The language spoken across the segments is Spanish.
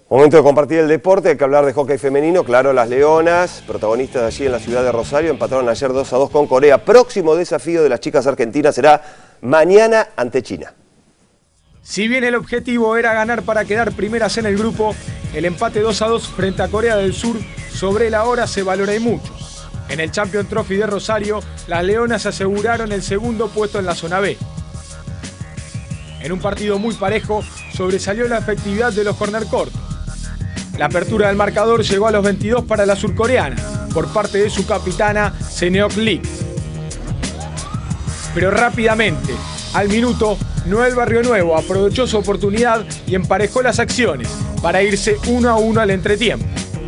Momento de compartir el deporte, hay que hablar de hockey femenino. Claro, las Leonas, protagonistas allí en la ciudad de Rosario, empataron ayer 2-2 con Corea. Próximo desafío de las chicas argentinas será mañana ante China. Si bien el objetivo era ganar para quedar primeras en el grupo, el empate 2-2 frente a Corea del Sur sobre la hora se valora y mucho. En el Champions Trophy de Rosario, las Leonas aseguraron el segundo puesto en la zona B. En un partido muy parejo, sobresalió la efectividad de los corner cortos. La apertura del marcador llegó a los 22 para la surcoreana, por parte de su capitana, Seneok Lee. Pero rápidamente, al minuto, Noel Barrionuevo aprovechó su oportunidad y emparejó las acciones para irse 1-1 al entretiempo.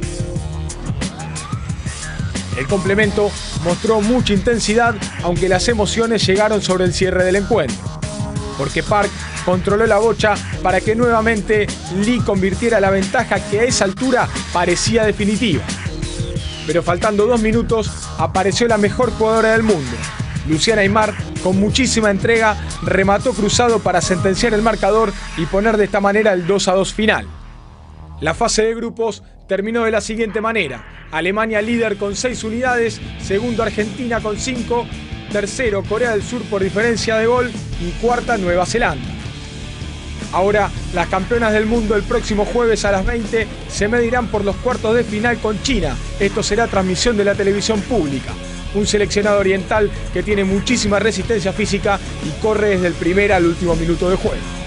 El complemento mostró mucha intensidad, aunque las emociones llegaron sobre el cierre del encuentro, porque Park controló la bocha para que nuevamente Lee convirtiera la ventaja que a esa altura parecía definitiva. Pero faltando 2 minutos, apareció la mejor jugadora del mundo. Luciana Aymar, con muchísima entrega, remató cruzado para sentenciar el marcador y poner de esta manera el 2-2 final. La fase de grupos terminó de la siguiente manera: Alemania líder con 6 unidades, segundo Argentina con 5, tercero Corea del Sur por diferencia de gol y cuarta Nueva Zelanda. Ahora, las campeonas del mundo el próximo jueves a las 20 se medirán por los cuartos de final con China. Esto será transmisión de la televisión pública. Un seleccionado oriental que tiene muchísima resistencia física y corre desde el primer al último minuto de juego.